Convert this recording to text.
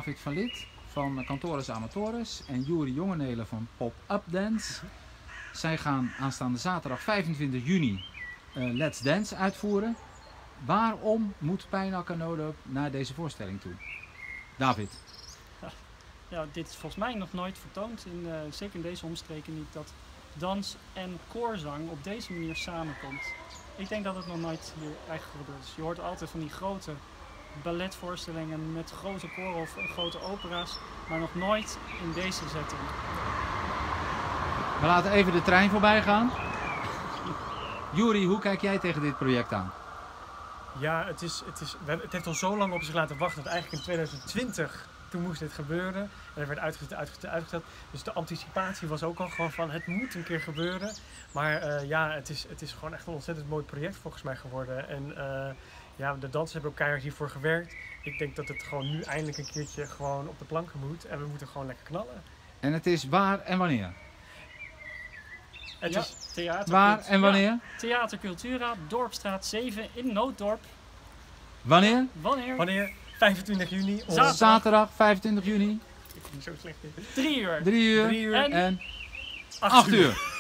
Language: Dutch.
David van Lith van Cantores Amatores en Juri Jongenelen van Pop-Up Dance. Zij gaan aanstaande zaterdag 25 juni Let's Dance uitvoeren. Waarom moet Pijnacker Noodop naar deze voorstelling toe? David. Ja, dit is volgens mij nog nooit vertoond, zeker in deze omstreken niet, dat dans en koorzang op deze manier samenkomt. Ik denk dat het nog nooit hier eigenlijk gebeurd is. Je hoort altijd van die grote balletvoorstellingen met grote koren of grote opera's, maar nog nooit in deze setting. We laten even de trein voorbij gaan. Juri, hoe kijk jij tegen dit project aan? Ja, het heeft al zo lang op zich laten wachten dat eigenlijk in 2020 toen moest dit gebeuren. En er werd uitgesteld. Dus de anticipatie was ook al gewoon van het moet een keer gebeuren. Maar ja, het is gewoon echt een ontzettend mooi project volgens mij geworden. En ja, de dansers hebben ook keihard hiervoor gewerkt. Ik denk dat het gewoon nu eindelijk een keertje gewoon op de planken moet. En we moeten gewoon lekker knallen. En het is waar en wanneer? Het is theater. Waar en wanneer? Ja, Theater Cultura, Dorpstraat 7 in Nooddorp. Wanneer? Wanneer? 25 juni. Zaterdag 25 juni. Ik vind het zo slecht. 3 uur. 3 uur. 3 uur. En 8 uur.